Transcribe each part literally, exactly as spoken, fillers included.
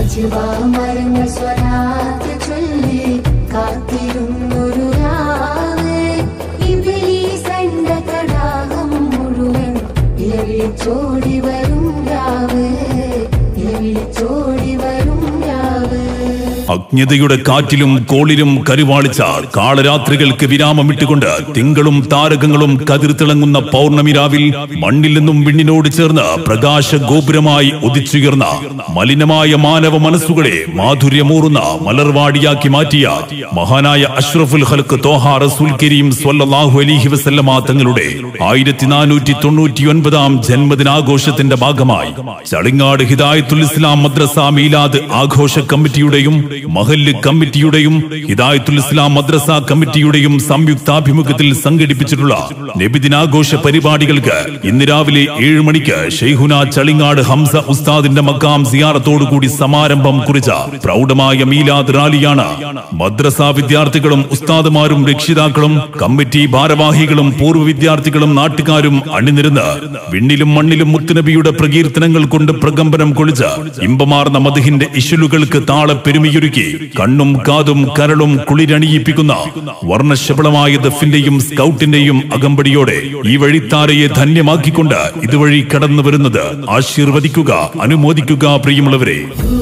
മരങ്ങൾ സ്വലാത്ത് ചൊല്ലി കാത്തിരുന്നൊരു രാവ് ഇബ്ലീസന്റെ തടാകം മുഴുവൻ ഇരവിളിച്ചോടി വരും രാവ് ഇരവിളിച്ചോടി വരും രാവ്. അജ്ഞതയുടെ കാറ്റിലും കോളിലും കരുവാളിച്ച കാളരാത്രികൾക്ക് വിരാമമിട്ടുകൊണ്ട് തിങ്കളും താരകങ്ങളും കതിർത്തിളങ്ങുന്ന പൗർണമി രാവിൽ മണ്ണിൽ നിന്നും വിണ്ണിനോട് ചേർന്ന് പ്രകാശ ഗോപുരമായി ഉദിച്ചുയർന്ന മലിനമായ മാനവ മനസ്സുകളെ മാധുര്യമൂറുന്ന മലർവാടിയാക്കി മാറ്റിയ മഹാനായ അഷ്റഫുൽ ഖൽഖ് ത്വാഹ റസൂൽ കരീം സ്വല്ലല്ലാഹു അലൈഹി വസല്ലമ തങ്ങളുടെ ആയിരത്തി നാനൂറ്റി തൊണ്ണൂറ്റി ഒൻപതാം ജന്മദിനാഘോഷത്തിന്റെ ഭാഗമായി ചളിങ്ങാട് ഹിദായത്തുൽ ഇസ്ലാം മദ്രസ മീലാദ് ആഘോഷ കമ്മിറ്റിയുടെയും മഹല്ല് കമ്മിറ്റിയുടെയും ഹിദായത്തുൽ ഇസ്ലാം മദ്രസ കമ്മിറ്റിയുടെയും സംയുക്താഭിമുഖ്യത്തിൽ സംഘടിപ്പിച്ചിട്ടുള്ള നബിദിനാഘോഷ പരിപാടികൾക്ക് ഇന്ന് രാവിലെ ഏഴ് മണിക്ക് ഷെയ്ഖുന ചളിങ്ങാട് ഹംസ ഉസ്താദിന്റെ മക്കാം സിയാറത്തോടുകൂടി സമാരംഭം കുറിച്ച പ്രൗഢമായ മീലാദ് റാലിയാണ് മദ്രസ വിദ്യാർത്ഥികളും ഉസ്താദുമാരും രക്ഷിതാക്കളും കമ്മിറ്റി ഭാരവാഹികളും പൂർവ്വ വിദ്യാർത്ഥികളും നാട്ടുകാരും അണിനിരുന്ന് വിണ്ണിലും മണ്ണിലും മുത്തുനബിയുടെ പ്രകീർത്തനങ്ങൾ കൊണ്ട് പ്രകമ്പനം കൊള്ളിച്ച് ഇമ്പമാർന്ന മദ്ഹിന്റെ ഇശലുകൾക്ക് താള പെരുമയൊരുക്കി കണ്ണും കാതും കരളും കുളിരണിയിപ്പിക്കുന്ന വർണ്ണശബളമായ ദഫിന്റെയും സ്കൗട്ടിന്റെയും അകമ്പടിയോടെ ഈ വഴിത്താരയെ ധന്യമാക്കിക്കൊണ്ട് ഇതുവഴി കടന്നു വരുന്നത് ആശീർവദിക്കുക, അനുമോദിക്കുക. പ്രിയമുള്ളവരെ,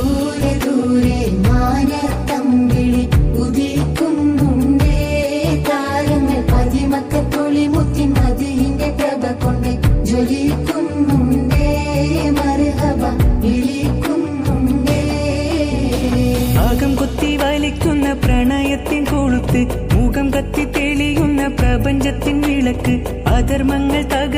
പ്രണയത്തിൻ കൊളുത്ത് മുഖം കത്തി തെളിയുന്ന പ്രപഞ്ചത്തിൻ വിളക്ക് അധർമ്മങ്ങൾ തക